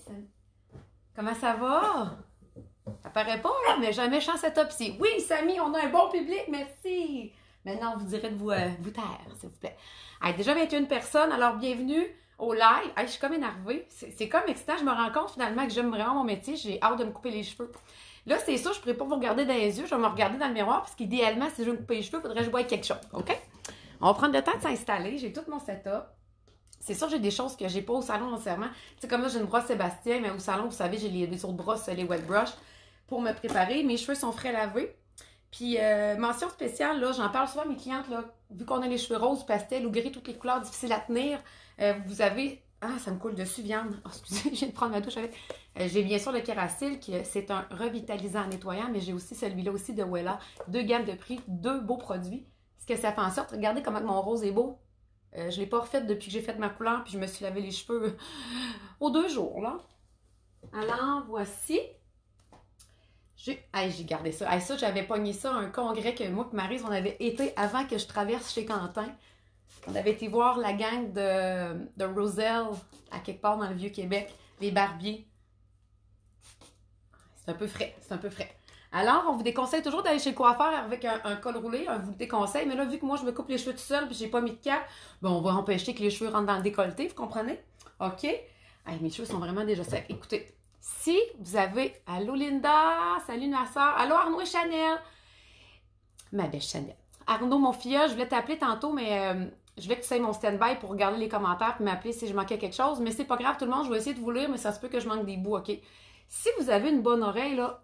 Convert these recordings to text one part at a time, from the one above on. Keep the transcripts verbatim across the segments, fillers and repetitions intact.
Salut. Comment ça va? Ça paraît pas, là, mais j'ai un méchant setup ici. Oui, Samy, on a un bon public, merci. Maintenant, on vous dirait de vous, euh, vous taire, s'il vous plaît. Hey, déjà vingt et une personnes, alors bienvenue au live. Hey, je suis comme énervée. C'est comme excitant. Je me rends compte finalement que j'aime vraiment mon métier. J'ai hâte de me couper les cheveux. Là, c'est ça, je ne pourrais pas vous regarder dans les yeux. Je vais me regarder dans le miroir parce qu'idéalement, si je veux me couper les cheveux, il faudrait que je voie quelque chose. OK? On va prendre le temps de s'installer. J'ai tout mon setup. C'est sûr, j'ai des choses que j'ai pas au salon nécessairement. Tu sais, comme là, j'ai une brosse Sébastien, mais au salon, vous savez, j'ai les, des autres brosses, les wet brush, pour me préparer. Mes cheveux sont frais lavés. Puis, euh, mention spéciale, là, j'en parle souvent à mes clientes, là, vu qu'on a les cheveux roses, pastel ou gris, toutes les couleurs difficiles à tenir, euh, vous avez... Ah, ça me coule dessus, viande. Oh, excusez, je viens de prendre ma douche avec. Euh, j'ai bien sûr le Kerastyle, qui c'est un revitalisant nettoyant, mais j'ai aussi celui-là aussi de Wella. Deux gammes de prix, deux beaux produits. Ce que ça fait en sorte, regardez comment mon rose est beau. Euh, je ne l'ai pas refait depuis que j'ai fait ma couleur, puis je me suis lavé les cheveux aux deux jours, là. Alors, voici. J'ai hey, j'ai gardé ça. Hey, ça, j'avais pogné ça à un congrès que moi et Maryse, on avait été avant que je traverse chez Quentin. On avait été voir la gang de, de Roselle, à quelque part dans le Vieux-Québec, les barbiers. C'est un peu frais, c'est un peu frais. Alors, on vous déconseille toujours d'aller chez le coiffeur avec un, un col roulé, on vous le déconseille. Mais là, vu que moi, je me coupe les cheveux tout seul et j'ai pas mis de cap, bon, on va empêcher que les cheveux rentrent dans le décolleté, vous comprenez? OK? Hey, mes cheveux sont vraiment déjà secs. Écoutez, si vous avez... Allô, Linda! Salut, ma soeur! Allô, Arnaud et Chanel! Ma belle Chanel. Arnaud, mon filleul, je voulais t'appeler tantôt, mais euh, je voulais que tu aies mon stand-by pour regarder les commentaires et m'appeler si je manquais quelque chose. Mais c'est pas grave, tout le monde, je vais essayer de vous lire, mais ça se peut que je manque des bouts, OK? Si vous avez une bonne oreille, là,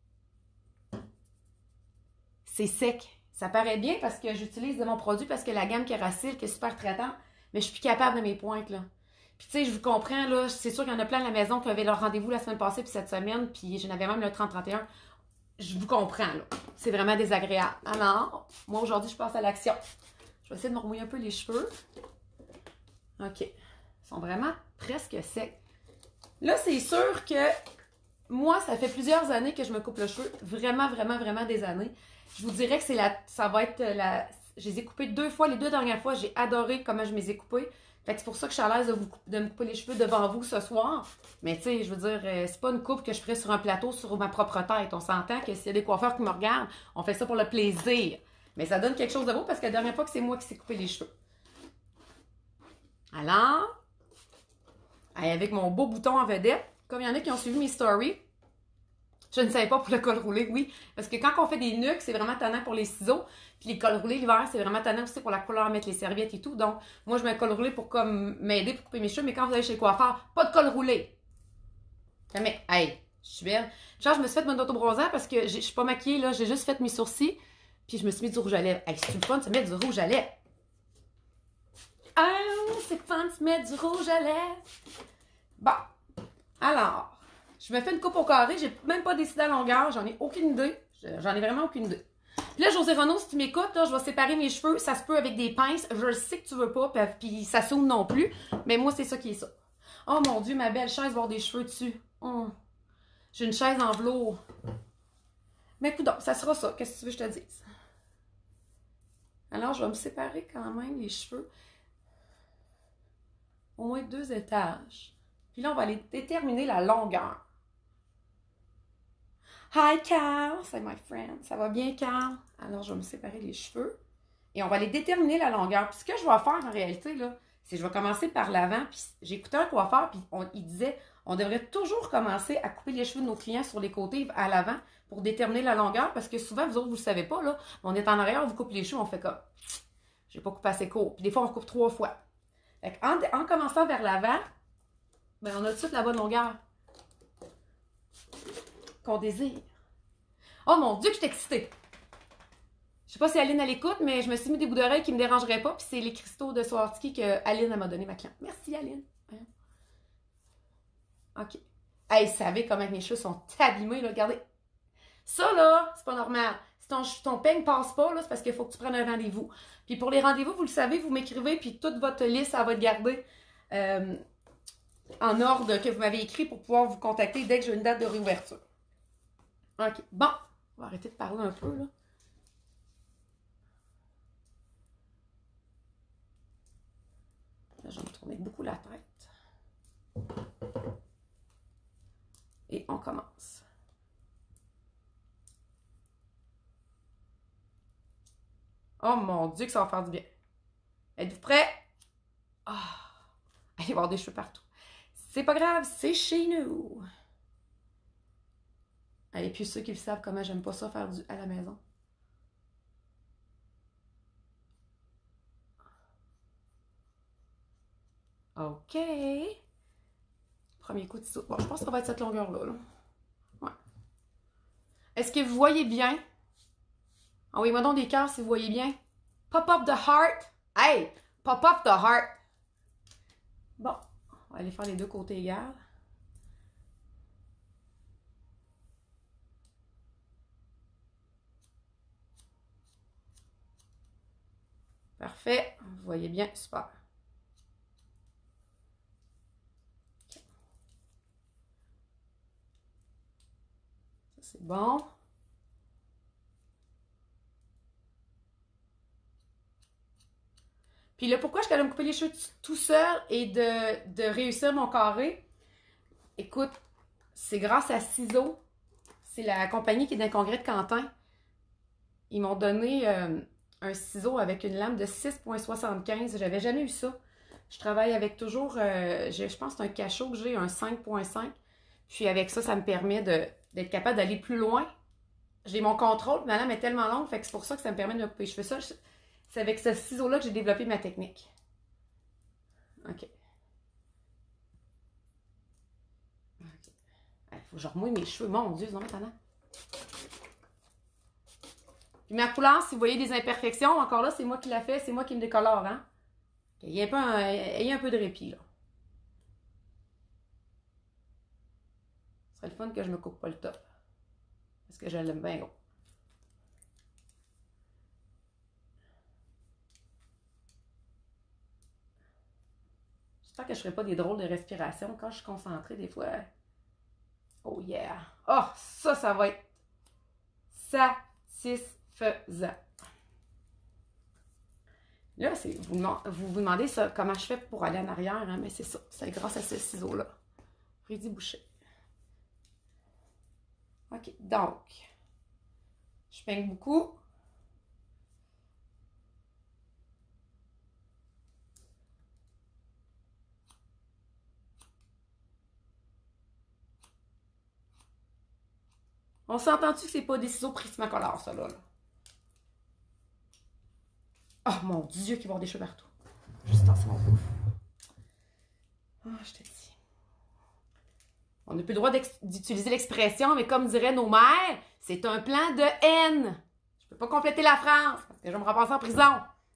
c'est sec. Ça paraît bien parce que j'utilise de mon produit parce que la gamme Kerastyle qui est super traitante, mais je suis plus capable de mes pointes, là. Puis tu sais, je vous comprends, là, c'est sûr qu'il y en a plein à la maison qui avaient leur rendez-vous la semaine passée puis cette semaine, puis j'en avais même le trente trente et un. Je vous comprends, là. C'est vraiment désagréable. Alors, moi aujourd'hui, je passe à l'action. Je vais essayer de me remouiller un peu les cheveux. OK. Ils sont vraiment presque secs. Là, c'est sûr que moi, ça fait plusieurs années que je me coupe le cheveu. Vraiment, vraiment, vraiment des années. Je vous dirais que c'est la, ça va être la... Je les ai coupés deux fois. Les deux dernières fois, j'ai adoré comment je me les ai coupés. Fait que c'est pour ça que je suis à l'aise de, vous, de me couper les cheveux devant vous ce soir. Mais tu sais, je veux dire, c'est pas une coupe que je ferais sur un plateau sur ma propre tête. On s'entend que s'il y a des coiffeurs qui me regardent, on fait ça pour le plaisir. Mais ça donne quelque chose de beau parce que la dernière fois que c'est moi qui s'est coupé les cheveux. Alors, avec mon beau bouton en vedette, comme il y en a qui ont suivi mes stories, je ne savais pas pour le col roulé, oui. Parce que quand on fait des nuques, c'est vraiment tannant pour les ciseaux. Puis les cols roulés l'hiver, c'est vraiment tannant aussi pour la couleur, mettre les serviettes et tout. Donc, moi, je mets un col roulé pour comme m'aider pour couper mes cheveux. Mais quand vous allez chez le coiffeur, pas de col roulé. Mais, hey, je suis belle. Genre, je me suis fait mon autobronzant parce que je suis pas maquillée, là. J'ai juste fait mes sourcils. Puis je me suis mis du rouge à lèvres. Hey, c'est le fun de se mettre du rouge à lèvres. Ah, c'est fun de se mettre du rouge à lèvres. Bon. Alors. Je me fais une coupe au carré, j'ai même pas décidé à longueur, j'en ai aucune idée. J'en ai vraiment aucune idée. Puis là, José Renaud, si tu m'écoutes, là, je vais séparer mes cheveux. Ça se peut avec des pinces. Je le sais que tu veux pas, puis ça s'ouvre non plus. Mais moi, c'est ça qui est ça. Oh mon Dieu, ma belle chaise va avoir des cheveux dessus. Oh. J'ai une chaise en velours. Mais écoute, ça sera ça. Qu'est-ce que tu veux que je te dise? Alors, je vais me séparer quand même les cheveux. Au moins deux étages. Puis là, on va aller déterminer la longueur. Hi Carl, c'est my friend. Ça va bien Carl? Alors, je vais me séparer les cheveux. Et on va aller déterminer la longueur. Puis ce que je vais faire en réalité, là, c'est que je vais commencer par l'avant. Puis j'ai écouté un coiffeur, puis on, il disait, on devrait toujours commencer à couper les cheveux de nos clients sur les côtés à l'avant pour déterminer la longueur. Parce que souvent, vous autres, vous ne le savez pas, là, on est en arrière, on vous coupe les cheveux, on fait comme, j'ai pas coupé assez court. Puis des fois, on coupe trois fois. Fait en, en commençant vers l'avant, ben, on a tout de suite la bonne longueur qu'on désire. Oh mon Dieu, que je suis excitée! Je sais pas si Aline elle écoute, mais je me suis mis des bouts d'oreilles qui me dérangeraient pas, puis c'est les cristaux de Swarovski que Aline m'a donné, ma cliente. Merci Aline. OK. Hey, vous savez comment mes cheveux sont abîmés, là, regardez. Ça, là, c'est pas normal. Si ton, ton peigne passe pas, là, c'est parce qu'il faut que tu prennes un rendez-vous. Puis pour les rendez-vous, vous le savez, vous m'écrivez, puis toute votre liste, ça va être gardée euh, en ordre que vous m'avez écrit pour pouvoir vous contacter dès que j'ai une date de réouverture. OK. Bon, on va arrêter de parler un peu, là. Là, je vais me tourner beaucoup la tête. commence. Oh mon Dieu, que ça va faire du bien. Êtes-vous prêts? Ah! Oh, allez voir des cheveux partout. C'est pas grave, c'est chez nous. Et puis ceux qui le savent comment j'aime pas ça faire du à la maison. OK. Premier coup de ciseau. Bon, je pense que ça va être cette longueur-là. Là. Ouais. Est-ce que vous voyez bien? Envoyez-moi donc des cœurs si vous voyez bien. Pop up the heart. Hey! Pop up the heart. Bon, on va aller faire les deux côtés égales. Parfait. Vous voyez bien. Super. C'est bon. Puis là, pourquoi je suis allée me couper les cheveux tout seul et de, de réussir mon carré? Écoute, c'est grâce à Ciseaux. C'est la compagnie qui est dans le congrès de Quentin. Ils m'ont donné euh, un ciseau avec une lame de six virgule soixante-quinze. J'avais jamais eu ça. Je travaille avec toujours, euh, je, je pense que c'est un cachot que j'ai, un cinq virgule cinq. Puis avec ça, ça me permet d'être capable d'aller plus loin. J'ai mon contrôle, ma lame est tellement longue, fait que c'est pour ça que ça me permet de me couper les cheveux. Ça, c'est avec ce ciseau-là que j'ai développé ma technique. OK. Il faut que je remouille mes cheveux. Mon Dieu, non, maintenant. Puis ma couleur, si vous voyez des imperfections, encore là, c'est moi qui l'a fait, c'est moi qui me décolore, hein. Il y a un peu, un, il y a un peu de répit, là. Ce serait le fun que je me coupe pas le top. Parce que je l'aime bien gros. J'espère que je ne ferai pas des drôles de respiration quand je suis concentrée des fois. Oh yeah! Oh, ça, ça va être satisfaisant. Là, vous, vous vous demandez ça, comment je fais pour aller en arrière, hein? Mais c'est ça, c'est grâce à ce ciseau-là. Freddy Boucher. OK, donc, je peigne beaucoup. On s'entend-tu que c'est pas des ciseaux Prismacolor, ça, là? là? Oh, mon Dieu, qu'il va y avoir des cheveux partout. Juste tasser mon pouf. Ah, oh, je te dis. On n'a plus le droit d'utiliser l'expression, mais comme diraient nos mères, c'est un plan de haine. Je peux pas compléter la phrase, parce que je vais me repasser en prison.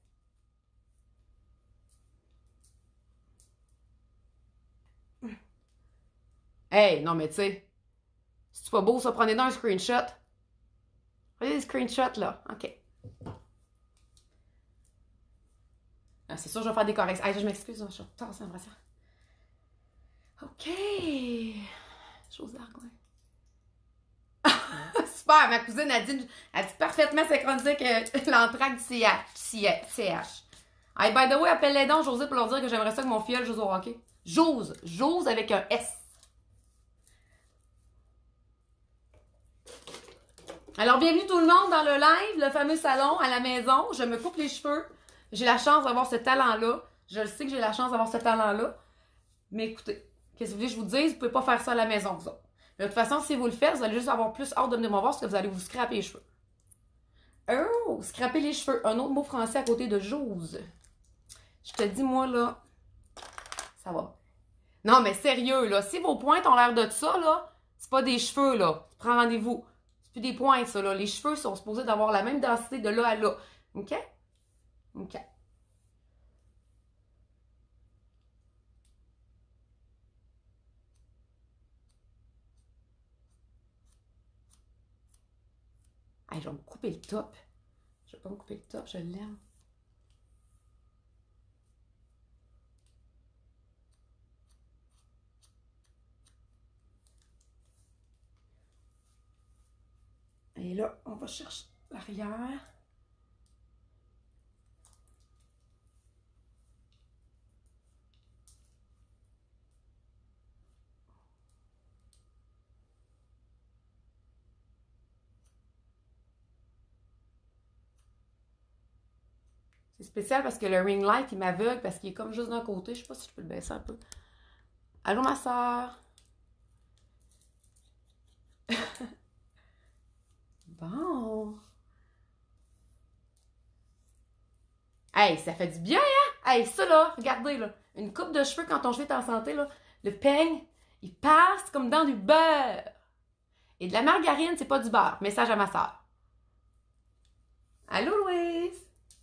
Hey, non, mais tu sais, c'est pas beau, ça, prenez dans un screenshot. Prenez des screenshots, là. OK. Ah, c'est sûr, je vais faire des corrections. Hey, je m'excuse, je suis tassée en brassière. OK. Chose d'argouin. Super, ma cousine a dit, a dit parfaitement synchronisé que l'entraque du C H. Hey, by the way, appelle-les donc, José, pour leur dire que j'aimerais ça que mon filleul joue au hockey. Jose. Jose avec un S. Alors, bienvenue tout le monde dans le live, le fameux salon à la maison. Je me coupe les cheveux. J'ai la chance d'avoir ce talent-là. Je le sais que j'ai la chance d'avoir ce talent-là. Mais écoutez, qu'est-ce que vous voulez que je vous dise? Vous ne pouvez pas faire ça à la maison, vous autres. De toute façon, si vous le faites, vous allez juste avoir plus hâte de venir me voir parce que vous allez vous scraper les cheveux. Oh, scraper les cheveux. Un autre mot français à côté de jose. Je te dis, moi, là, ça va. Non, mais sérieux, là, si vos pointes ont l'air de ça, là, c'est pas des cheveux, là. Prends rendez-vous. C'est plus des pointes, ça, là. Les cheveux sont supposés d'avoir la même densité de là à là. OK? OK. Hey, je vais me couper le top. Je vais pas me couper le top, je l'aime. Et là, on va chercher l'arrière. C'est spécial parce que le ring light, il m'aveugle parce qu'il est comme juste d'un côté. Je sais pas si je peux le baisser un peu. Allô, ma soeur? Bon. Hey, ça fait du bien, hein? Hey, ça là, regardez là. Une coupe de cheveux quand ton cheveu est en santé, là. Le peigne, il passe comme dans du beurre. Et de la margarine, c'est pas du beurre. Message à ma soeur. Allô, Louise?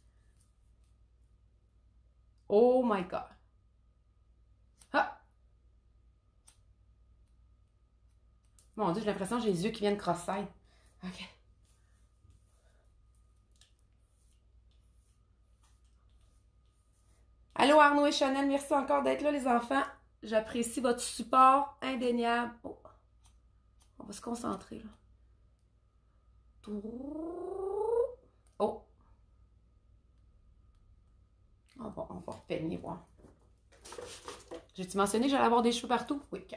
Oh my God. Ah! Mon Dieu, j'ai l'impression que j'ai les yeux qui viennent cross-side. OK. Allô, Arnaud et Chanel, merci encore d'être là, les enfants. J'apprécie votre support indéniable. Oh. On va se concentrer, là. Oh! On va, on va peigner, voir. J'ai-tu mentionné que j'allais avoir des cheveux partout? Oui, OK.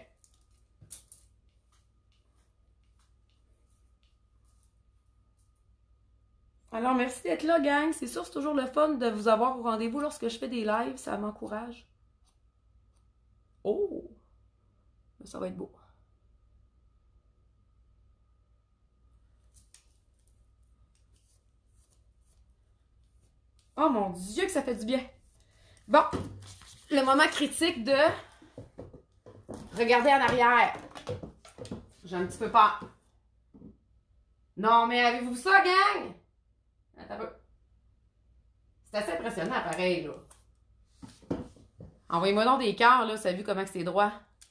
Alors, merci d'être là, gang. C'est sûr, c'est toujours le fun de vous avoir au rendez-vous lorsque je fais des lives. Ça m'encourage. Oh! Ça va être beau. Oh mon Dieu, que ça fait du bien. Bon, le moment critique de regarder en arrière. J'ai un petit peu peur. Non, mais avez-vous vu ça, gang? Attends un peu. C'est assez impressionnant, pareil, là. Envoyez-moi donc des cœurs, là, ça a vu comment c'est droit.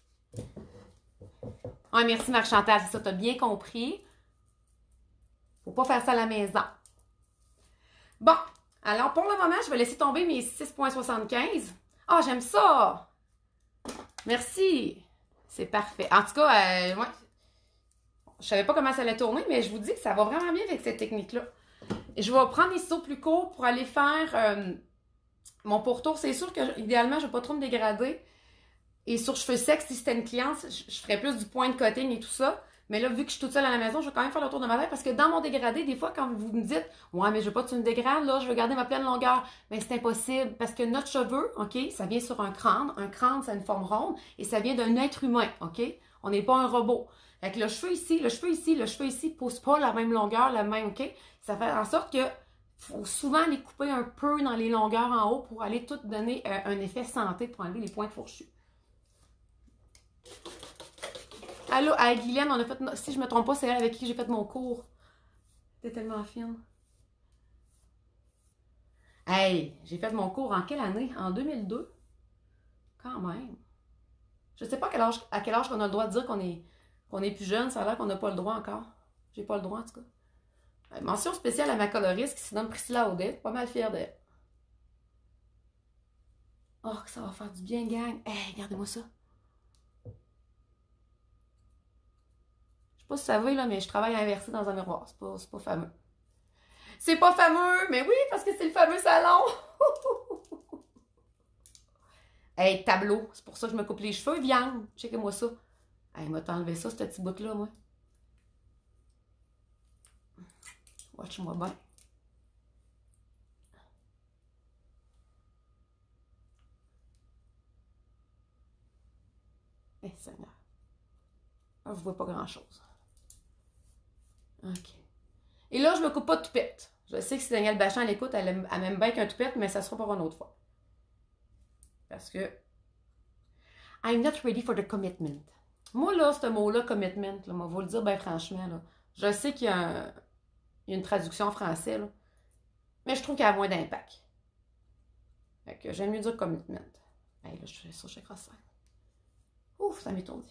Ah, merci, Marc-Chantal, c'est ça, t'as bien compris. Faut pas faire ça à la maison. Bon, alors pour le moment, je vais laisser tomber mes six virgule soixante-quinze. Ah, oh, j'aime ça! Merci! C'est parfait. En tout cas, euh, ouais, je savais pas comment ça allait tourner, mais je vous dis que ça va vraiment bien avec cette technique-là. Je vais prendre les ciseaux plus courts pour aller faire euh, mon pourtour. C'est sûr que, idéalement, je ne vais pas trop me dégrader. Et sur cheveux secs, si c'était une cliente, je, je ferais plus du point de cutting et tout ça. Mais là, vu que je suis toute seule à la maison, je vais quand même faire le tour de ma tête parce que dans mon dégradé, des fois, quand vous me dites « Ouais, mais je veux pas que tu me dégrades, là, je veux garder ma pleine longueur. » Mais c'est impossible parce que notre cheveu, OK, ça vient sur un crâne. Un crâne, ça a une forme ronde et ça vient d'un être humain, OK? On n'est pas un robot. Fait que le cheveu ici, le cheveu ici, le cheveu ici ne pousse pas la même longueur, la même, OK? Ça fait en sorte que faut souvent les couper un peu dans les longueurs en haut pour aller tout donner euh, un effet santé pour enlever les points fourchus. Allô, à Guylaine, on a fait, si je me trompe pas, c'est elle avec qui j'ai fait mon cours. T'es tellement fine. Hey, j'ai fait mon cours en quelle année? En deux mille deux? Quand même. Je sais pas à quel âge, à quel âge qu'on a le droit de dire qu'on est, qu'on est plus jeune. Ça a l'air qu'on n'a pas le droit encore. J'ai pas le droit, en tout cas. Mention spéciale à ma coloriste qui se nomme Priscilla Audet. Pas mal fière d'elle. Oh, que ça va faire du bien, gang. Hey, regardez-moi ça. Je sais pas si ça va, là, mais je travaille inversé dans un miroir. C'est pas, c'est pas fameux. C'est pas fameux, mais oui, parce que c'est le fameux salon. Hey, tableau. C'est pour ça que je me coupe les cheveux, viande. Checkez-moi ça. Hey, m'a t'enlevé ça, ce petit bout-là, moi. Watch-moi bien. Eh, Seigneur. Ah, je vois pas grand-chose. OK. Et là, je me coupe pas de toupette. Je sais que si Danielle Bachand l'écoute, elle, aime, elle aime bien qu'un toupette, mais ça sera pour une autre fois. Parce que I'm not ready for the commitment. Moi, là, ce mot-là, commitment, là, moi, je vais le dire bien franchement, là, je sais qu'il y a, un, il y a une traduction en français, là, mais je trouve qu'elle a moins d'impact. Fait que j'aime mieux dire commitment. Hey, là, je fais ça chez Crossfire. Ouf, ça m'étourdit.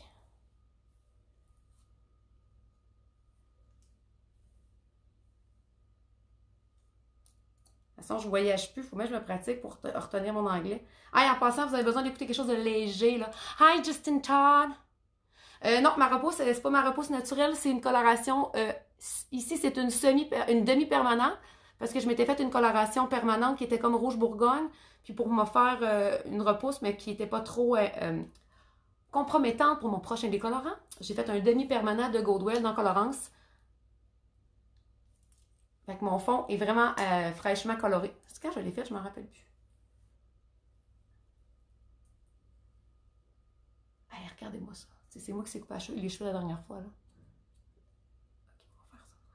De toute façon, je ne voyage plus. Il faut même que je me pratique pour retenir mon anglais. Hey, en passant, vous avez besoin d'écouter quelque chose de léger, là. Hi, Justin Todd! Euh, non, ma repousse, c'est pas ma repousse naturelle, c'est une coloration. Euh, ici, c'est une semi, une demi-permanente, parce que je m'étais fait une coloration permanente qui était comme rouge bourgogne, puis pour me faire euh, une repousse, mais qui n'était pas trop euh, euh, compromettante pour mon prochain décolorant. J'ai fait un demi-permanent de Goldwell dans Colorance. Fait que mon fond est vraiment euh, fraîchement coloré. C'est quand je l'ai fait, je m'en rappelle plus. Hey, regardez-moi ça. C'est moi qui s'est coupé les cheveux la dernière fois, là. Ok, on va faire ça.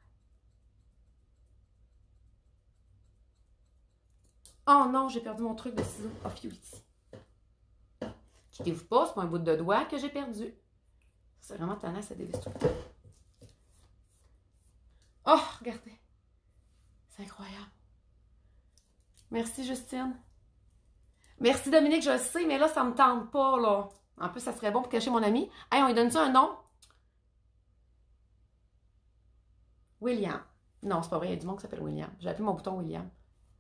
Oh non, j'ai perdu mon truc de ciseaux. Off you ici. Quittez-vous pas, c'est pas un bout de doigt que j'ai perdu. C'est vraiment tannant, ça dévisse tout le temps. Oh, regardez. C'est incroyable. Merci, Justine. Merci, Dominique, je le sais, mais là, ça me tente pas, là. En plus, ça serait bon pour cacher mon ami. Hey, on lui donne ça un nom? William. Non, c'est pas vrai, il y a du monde qui s'appelle William. J'ai appelé mon bouton William.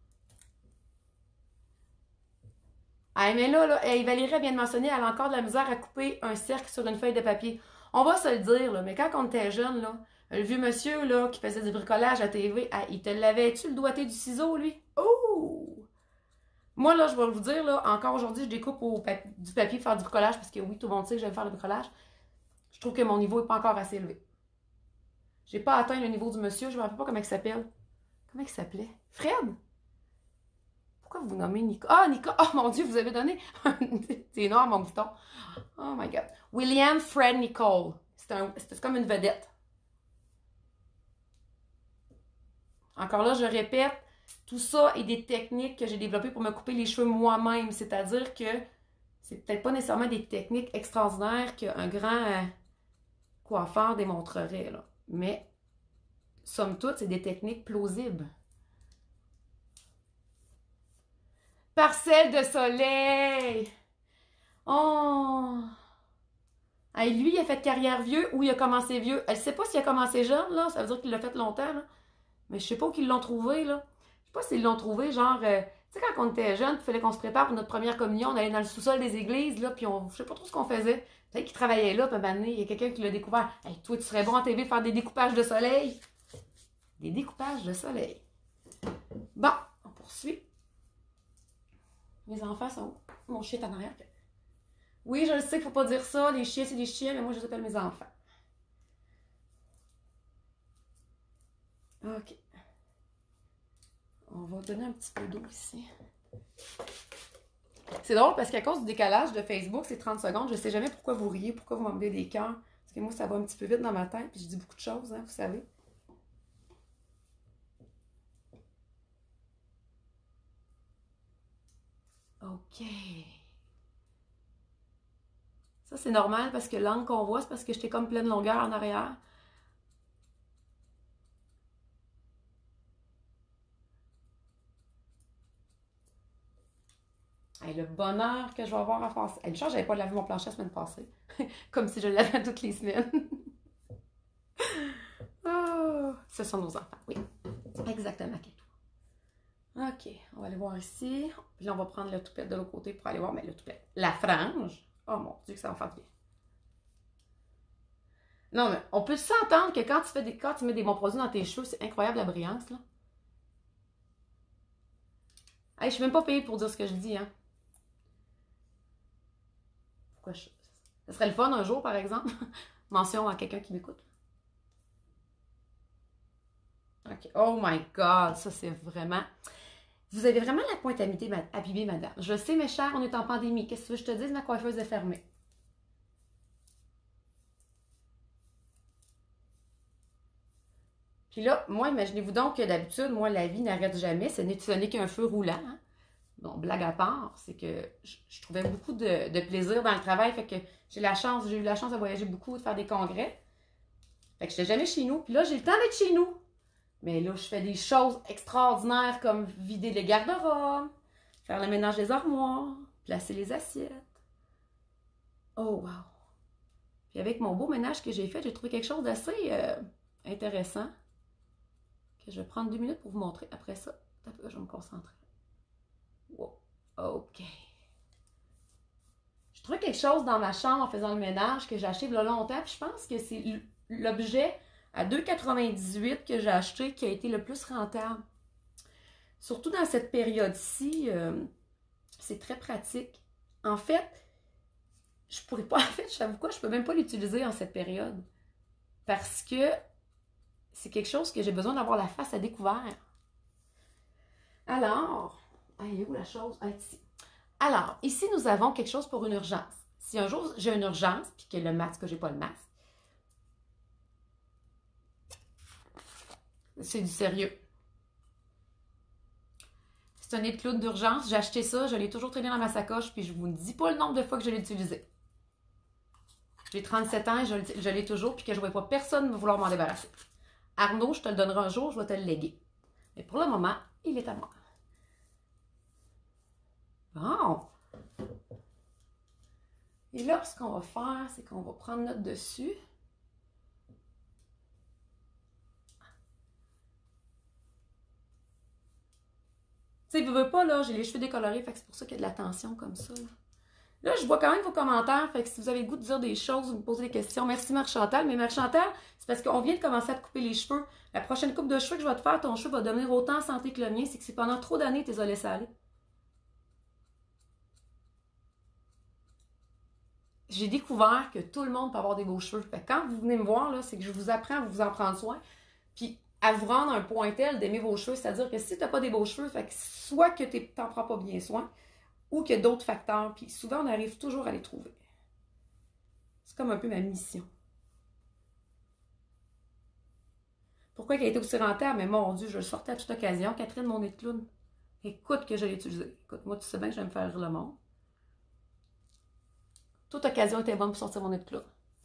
Ah, mais là, là hey, Valérie vient de mentionner, elle a encore de la misère à couper un cercle sur une feuille de papier. On va se le dire, là, mais quand on était jeune, là, le vieux monsieur là, qui faisait du bricolage à T V, ah, il te l'avait-tu le doigté du ciseau, lui? Oh! Moi, là, je vais vous dire, là, encore aujourd'hui, je découpe au papi du papier pour faire du bricolage, parce que oui, tout le monde sait que j'aime faire le bricolage. Je trouve que mon niveau n'est pas encore assez élevé. J'ai pas atteint le niveau du monsieur, je me rappelle pas comment il s'appelle. Comment il s'appelait? Fred? Pourquoi vous vous nommez Nico? Ah, Nico! Oh mon Dieu, vous avez donné! C'est énorme, mon bouton. Oh my God. William Fred Nicole. C'est comme une vedette. Encore là, je répète, tout ça est des techniques que j'ai développées pour me couper les cheveux moi-même. C'est-à-dire que c'est peut-être pas nécessairement des techniques extraordinaires qu'un grand euh, coiffeur démontrerait, là. Mais, somme toute, c'est des techniques plausibles. Parcelle de soleil! Oh! Hey, lui, il a fait carrière vieux ou il a commencé vieux. Elle ne sait pas s'il a commencé jeune, là. Ça veut dire qu'il l'a fait longtemps, là. Mais je sais pas où ils l'ont trouvé, là. Je sais pas s'ils l'ont trouvé, genre... Euh, tu sais, quand on était jeunes, il fallait qu'on se prépare pour notre première communion, on allait dans le sous-sol des églises, là, puis on... Je sais pas trop ce qu'on faisait. Peut-être qu'il travaillait là, puis à un moment donné, il y a quelqu'un qui l'a découvert. Hey, toi, tu serais bon en T V faire des découpages de soleil. Des découpages de soleil. Bon, on poursuit. Mes enfants sont où? Mon chien est en arrière. Oui, je le sais qu'il ne faut pas dire ça. Les chiens, c'est des chiens, mais moi, je les appelle mes enfants. OK. On va donner un petit peu d'eau ici. C'est drôle parce qu'à cause du décalage de Facebook, c'est trente secondes. Je ne sais jamais pourquoi vous riez, pourquoi vous m'emmenez des cœurs. Parce que moi, ça va un petit peu vite dans ma tête. Puis je dis beaucoup de choses, hein, vous savez. OK. Ça, c'est normal parce que l'angle qu'on voit, c'est parce que j'étais comme pleine longueur en arrière. Hey, le bonheur que je vais avoir à faire ça. Hey, une chance, j'avais pas lavé mon plancher la semaine passée. Comme si je le lavais toutes les semaines. Oh, ce sont nos enfants, oui. Exactement, Kato. OK, on va aller voir ici. Puis là, on va prendre le toupette de l'autre côté pour aller voir, mais le toupette. La frange. Oh mon Dieu, que ça va faire bien. Non, mais on peut s'entendre que quand tu fais des, quand tu mets des bons produits dans tes cheveux, c'est incroyable la brillance, là. Hey, je suis même pas payée pour dire ce que je dis, hein. Pourquoi je... Ça serait le fun un jour, par exemple. Mention à quelqu'un qui m'écoute. OK. Oh my God, ça c'est vraiment... Vous avez vraiment la pointe abîmée, madame. Je sais, mes chers, on est en pandémie. Qu'est-ce que tu veux que je te dise? Ma coiffeuse est fermée. Puis là, moi, imaginez-vous donc que d'habitude, moi, la vie n'arrête jamais. Ce n'est qu'un feu roulant. Hein? Bon, blague à part, c'est que je, je trouvais beaucoup de, de plaisir dans le travail. Fait que j'ai la chance, j'ai eu la chance de voyager beaucoup, de faire des congrès. Fait que je n'étais jamais chez nous. Puis là, j'ai le temps d'être chez nous. Mais là, je fais des choses extraordinaires comme vider les garde-robes, faire le ménage des armoires, placer les assiettes. Oh, wow! Puis avec mon beau ménage que j'ai fait, j'ai trouvé quelque chose d'assez euh, intéressant que je vais prendre deux minutes pour vous montrer. Après ça, je vais me concentrer. Wow! OK. Je trouvais quelque chose dans ma chambre en faisant le ménage que j'ai acheté il y a longtemps. Puis je pense que c'est l'objet à deux quatre-vingt-dix-huit que j'ai acheté qui a été le plus rentable. Surtout dans cette période-ci, euh, c'est très pratique. En fait, je pourrais pas, en fait, je savais quoi, je peux même pas l'utiliser en cette période. Parce que c'est quelque chose que j'ai besoin d'avoir la face à découvert. Alors, elle est où la chose? Ah, ici. Alors, ici, nous avons quelque chose pour une urgence. Si un jour j'ai une urgence, puis que le masque, que j'ai pas le masque, c'est du sérieux. C'est un nez de clown d'urgence. J'ai acheté ça, je l'ai toujours traîné dans ma sacoche, puis je vous dis pas le nombre de fois que je l'ai utilisé. J'ai trente-sept ans et je, je l'ai toujours, puis que je ne vois pas personne vouloir m'en débarrasser. Arnaud, je te le donnerai un jour, je vais te le léguer. Mais pour le moment, il est à moi. Bon. Et là, ce qu'on va faire, c'est qu'on va prendre notre dessus. Tu sais, je veux pas, là, j'ai les cheveux décolorés, fait que c'est pour ça qu'il y a de la tension comme ça, là. Là, je vois quand même vos commentaires, fait que si vous avez le goût de dire des choses, vous me posez des questions. Merci Marc-Chantal, mais Marc-Chantal, c'est parce qu'on vient de commencer à te couper les cheveux. La prochaine coupe de cheveux que je vais te faire, ton cheveu va devenir autant en santé que le mien, c'est que c'est pendant trop d'années que tu les as laissés aller. J'ai découvert que tout le monde peut avoir des beaux cheveux. Fait que quand vous venez me voir, là, c'est que je vous apprends à vous en prendre soin, puis à vous rendre un point tel d'aimer vos cheveux, c'est-à-dire que si tu n'as pas des beaux cheveux, fait que soit que tu n'en prends pas bien soin, ou qu'il y a d'autres facteurs, puis souvent on arrive toujours à les trouver. C'est comme un peu ma mission. Pourquoi qu'elle a été aussi rentable? Mais mon Dieu, je le sortais à toute occasion. Catherine, mon nez de clown. Écoute que je l'ai utilisé. Écoute, moi, tu sais bien que j'aime faire rire le monde. Toute occasion était bonne pour sortir mon nez de clown.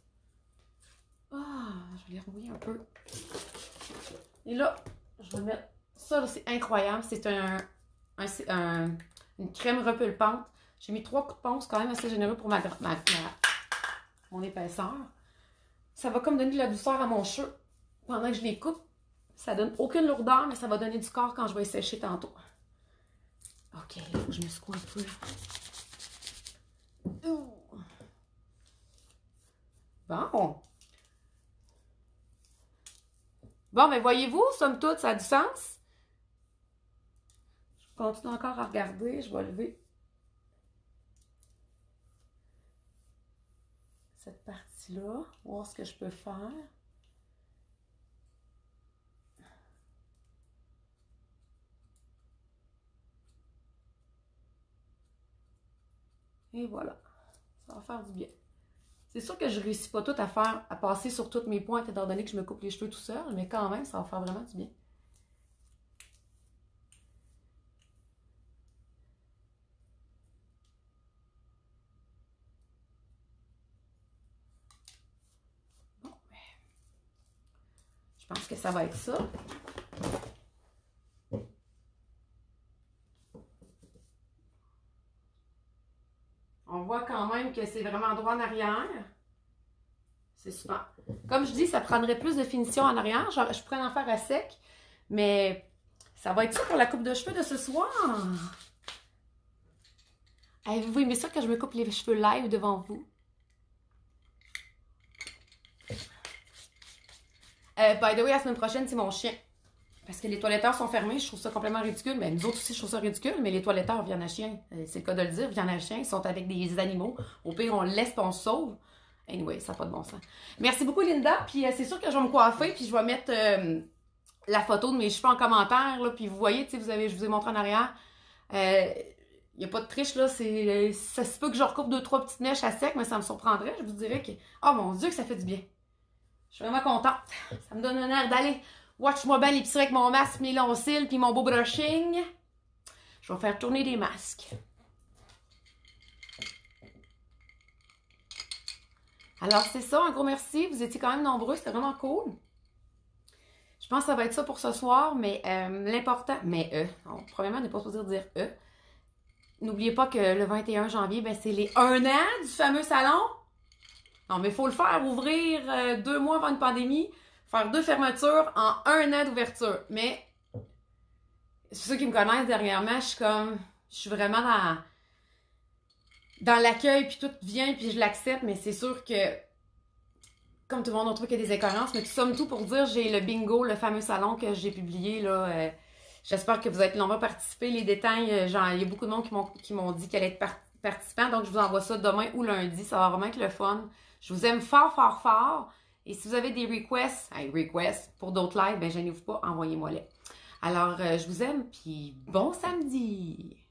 Ah, je vais les remouiller un peu. Et là, je vais mettre... Ça, là, c'est incroyable. C'est un, un, un, une crème repulpante. J'ai mis trois coups de ponce, quand même assez généreux pour ma, ma, ma, mon épaisseur. Ça va comme donner de la douceur à mon cheveu pendant que je les coupe. Ça donne aucune lourdeur, mais ça va donner du corps quand je vais sécher tantôt. OK, il faut que je me secoue un peu. Ouh. Bon. Bon, mais voyez-vous, somme toute, ça a du sens. Je continue encore à regarder. Je vais lever cette partie-là, voir ce que je peux faire. Et voilà. Ça va faire du bien. C'est sûr que je ne réussis pas tout à faire, à passer sur toutes mes pointes, étant donné que je me coupe les cheveux tout seul, mais quand même, ça va faire vraiment du bien. Bon, ben, je pense que ça va être ça. On voit quand même que c'est vraiment droit en arrière. C'est super. Comme je dis, ça prendrait plus de finition en arrière. Je, je pourrais en faire à sec, mais ça va être ça pour la coupe de cheveux de ce soir. Avez-vous aimé ça que je me coupe les cheveux live devant vous? Euh, by the way, la semaine prochaine, c'est mon chien. Parce que les toiletteurs sont fermés, je trouve ça complètement ridicule. Mais nous autres aussi, je trouve ça ridicule, mais les toiletteurs viennent à chien. C'est le cas de le dire, viennent à chien. Ils sont avec des animaux. Au pire, on le laisse et on se sauve. Anyway, ça n'a pas de bon sens. Merci beaucoup, Linda. Puis euh, c'est sûr que je vais me coiffer, puis je vais mettre euh, la photo de mes cheveux en commentaire. Là, puis vous voyez, vous avez, je vous ai montré en arrière. Il euh, n'y a pas de triche, là. Ça se peut que je recoupe deux, trois petites mèches à sec, mais ça me surprendrait. Je vous dirais que... Oh mon Dieu, que ça fait du bien. Je suis vraiment contente. Ça me donne un air d'aller... Watch-moi bien l'épicerie avec mon masque, mes longs cils, puis mon beau brushing. Je vais faire tourner des masques. Alors, c'est ça. Un gros merci. Vous étiez quand même nombreux. C'était vraiment cool. Je pense que ça va être ça pour ce soir, mais euh, l'important... Mais euh, on, premièrement, on n'est pas supposé dire euh. N'oubliez pas que le vingt et un janvier, ben, c'est les un an du fameux salon. Non, mais il faut le faire. Ouvrir euh, deux mois avant une pandémie. Faire deux fermetures en un an d'ouverture. Mais, c'est ceux qui me connaissent dernièrement, je suis comme, je suis vraiment dans, dans l'accueil, puis tout vient, puis je l'accepte, mais c'est sûr que, comme tout le monde, on trouve qu'il y a des incohérences, mais tout somme tout pour dire, j'ai le bingo, le fameux salon que j'ai publié, là, euh, j'espère que vous êtes nombreux à participer. Les détails, euh, genre, il y a beaucoup de monde qui m'ont dit qu'elle allait être par participant, donc je vous envoie ça demain ou lundi, ça va vraiment être le fun. Je vous aime fort, fort, fort. Et si vous avez des requests, hey, requests pour d'autres lives, ben gênez-vous pas, envoyez-moi-les. Alors, euh, je vous aime, puis bon samedi!